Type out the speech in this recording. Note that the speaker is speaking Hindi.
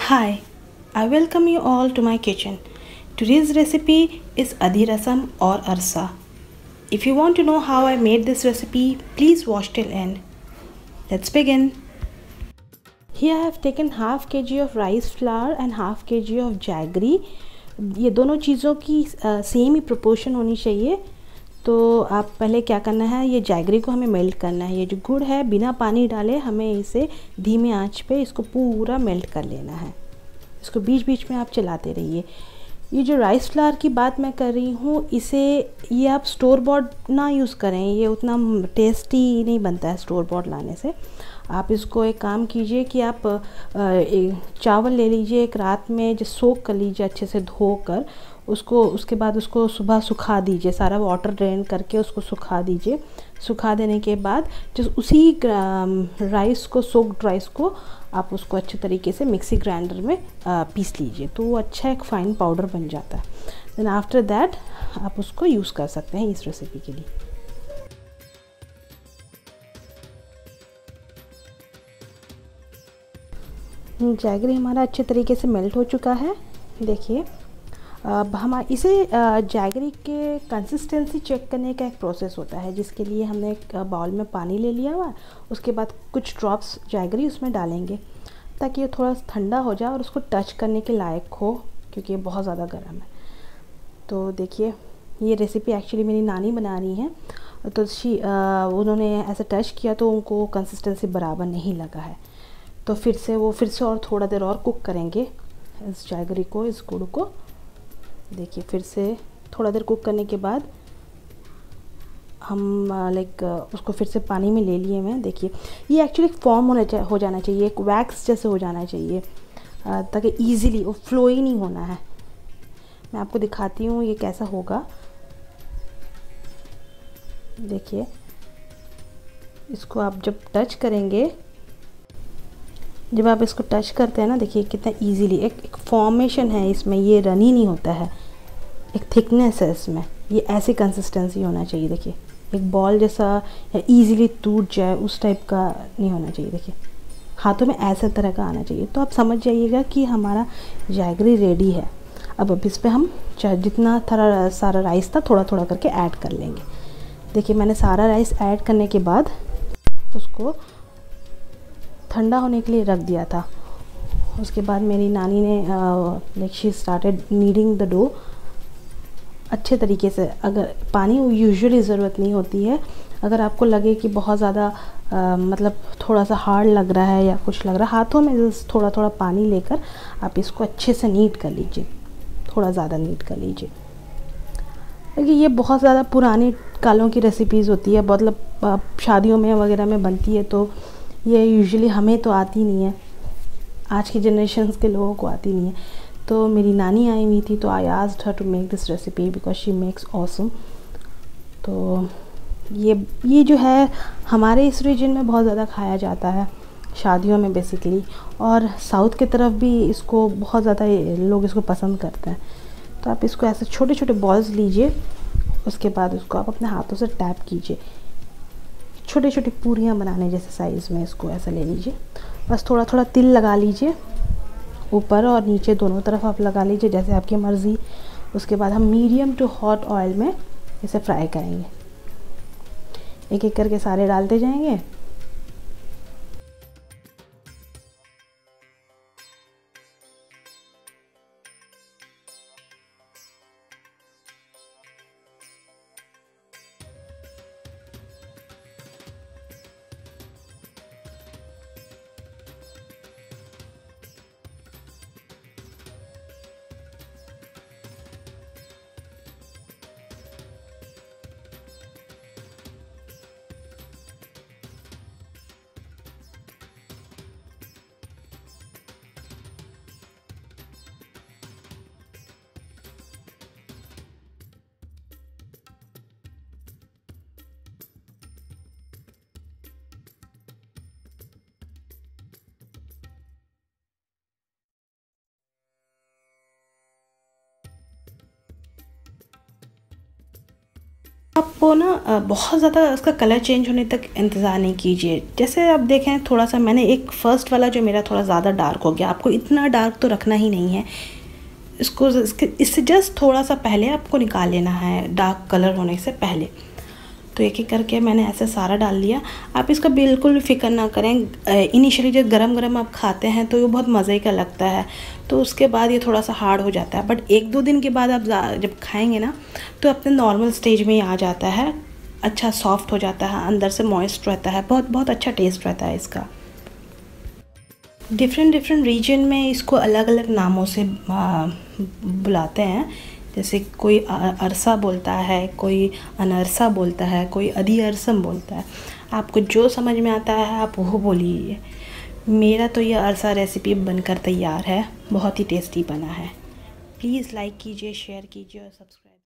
Hi, I welcome you all to my kitchen. Today's recipe is Adhirasam or Arsa. If you want to know how I made this recipe, please watch till end. Let's begin. Here I have taken half kg of rice flour and half kg of jaggery. ये दोनों चीज़ों की सेम ही प्रोपोर्शन होनी चाहिए। तो आप पहले क्या करना है, ये जैगरी को हमें मेल्ट करना है। ये जो गुड़ है बिना पानी डाले हमें इसे धीमे आंच पे इसको पूरा मेल्ट कर लेना है। इसको बीच बीच में आप चलाते रहिए। ये जो राइस फ्लावर की बात मैं कर रही हूँ, ये आप स्टोर बॉट ना यूज़ करें, ये उतना टेस्टी नहीं बनता है स्टोर बॉट लाने से। आप इसको एक काम कीजिए कि आप चावल ले लीजिए, एक रात में जो सोक कर लीजिए अच्छे से धोकर उसको, उसके बाद उसको सुबह सुखा दीजिए, सारा वाटर ड्रेन करके उसको सुखा दीजिए। सुखा देने के बाद जो उसी राइस को, सोक्ड राइस को आप उसको अच्छे तरीके से मिक्सी ग्राइंडर में पीस लीजिए, तो वो अच्छा एक फ़ाइन पाउडर बन जाता है। देन आफ्टर दैट आप उसको यूज़ कर सकते हैं इस रेसिपी के लिए। जैगरी हमारा अच्छे तरीके से मेल्ट हो चुका है। देखिए, अब हम इसे जैगरी के कंसिस्टेंसी चेक करने का एक प्रोसेस होता है, जिसके लिए हमने एक बाउल में पानी ले लिया हुआ है। उसके बाद कुछ ड्रॉप्स जैगरी उसमें डालेंगे ताकि ये थोड़ा ठंडा हो जाए और उसको टच करने के लायक हो, क्योंकि ये बहुत ज़्यादा गर्म है। तो देखिए, ये रेसिपी एक्चुअली मेरी नानी बना रही हैं, तो उन्होंने ऐसे टच किया तो उनको कंसिस्टेंसी बराबर नहीं लगा है। तो फिर से और थोड़ा देर और कुक करेंगे इस जैगरी को, इस गुड़ को। देखिए, फिर से थोड़ा देर कुक करने के बाद हम उसको फिर से पानी में ले लिए मैं। देखिए, ये एक्चुअली फॉर्म हो जाना चाहिए, एक वैक्स जैसे हो जाना चाहिए, ताकि इजीली वो फ्लो ही नहीं होना है। मैं आपको दिखाती हूँ ये कैसा होगा। देखिए, इसको आप जब टच करेंगे, जब आप इसको टच करते हैं ना, देखिए कितना इजीली एक फॉर्मेशन है इसमें, ये रनी नहीं होता है, एक थिकनेस है इसमें। ये ऐसी कंसिस्टेंसी होना चाहिए। देखिए, एक बॉल जैसा या इजीली टूट जाए उस टाइप का नहीं होना चाहिए। देखिए, हाथों में ऐसे तरह का आना चाहिए। तो आप समझ जाइएगा कि हमारा जैगरी रेडी है। अब इस पर हम जितना सारा राइस था थोड़ा थोड़ा करके ऐड कर लेंगे। देखिए, मैंने सारा राइस ऐड करने के बाद उसको ठंडा होने के लिए रख दिया था। उसके बाद मेरी नानी ने she started needing the dough अच्छे तरीके से। अगर पानी यूजुअली ज़रूरत नहीं होती है, अगर आपको लगे कि बहुत ज़्यादा मतलब थोड़ा सा हार्ड लग रहा है या कुछ लग रहा है, हाथों में थोड़ा थोड़ा पानी लेकर आप इसको अच्छे से नीड कर लीजिए, थोड़ा ज़्यादा नीड कर लीजिए। क्योंकि ये बहुत ज़्यादा पुरानी कालों की रेसिपीज़ होती है, मतलब शादियों में वगैरह में बनती है, तो ये यूजुअली हमें तो आती नहीं है, आज की जनरेशन्स के लोगों को आती नहीं है। तो मेरी नानी आई हुई थी, तो I asked her to make this recipe because she makes awesome. तो ये जो है हमारे इस रीजन में बहुत ज़्यादा खाया जाता है शादियों में बेसिकली, और साउथ की तरफ भी इसको बहुत ज़्यादा लोग इसको पसंद करते हैं। तो आप इसको ऐसे छोटे छोटे बॉल्स लीजिए, उसके बाद उसको आप अपने हाथों से टैप कीजिए, छोटी छोटी पूरियाँ बनाने जैसे साइज़ में इसको ऐसा ले लीजिए। बस थोड़ा थोड़ा तिल लगा लीजिए, ऊपर और नीचे दोनों तरफ आप लगा लीजिए जैसे आपकी मर्ज़ी। उसके बाद हम मीडियम टू हॉट ऑयल में इसे फ्राई करेंगे, एक एक करके सारे डालते जाएंगे। आपको ना बहुत ज़्यादा उसका कलर चेंज होने तक इंतज़ार नहीं कीजिए। जैसे आप देखें थोड़ा सा मैंने एक फ़र्स्ट वाला जो मेरा थोड़ा ज़्यादा डार्क हो गया, आपको इतना डार्क तो रखना ही नहीं है। इससे जस्ट थोड़ा सा पहले आपको निकाल लेना है, डार्क कलर होने से पहले। तो एक एक करके मैंने ऐसे सारा डाल लिया। आप इसका बिल्कुल भी फ़िक्र ना करें। इनिशियली जब गरम गरम आप खाते हैं तो ये बहुत मज़े का लगता है, तो उसके बाद ये थोड़ा सा हार्ड हो जाता है, बट 1-2 दिन के बाद आप जब खाएंगे ना तो अपने नॉर्मल स्टेज में ही आ जाता है, अच्छा सॉफ्ट हो जाता है, अंदर से मॉइस्ट रहता है, बहुत बहुत अच्छा टेस्ट रहता है इसका। डिफरेंट रीजन में इसको अलग अलग नामों से बुलाते हैं। जैसे कोई अरसा बोलता है, कोई अनरसा बोलता है, कोई अदी अरसम बोलता है। आपको जो समझ में आता है आप वो बोलिए। मेरा तो ये अरसा रेसिपी बनकर तैयार है, बहुत ही टेस्टी बना है। प्लीज़ लाइक कीजिए, शेयर कीजिए और सब्सक्राइब।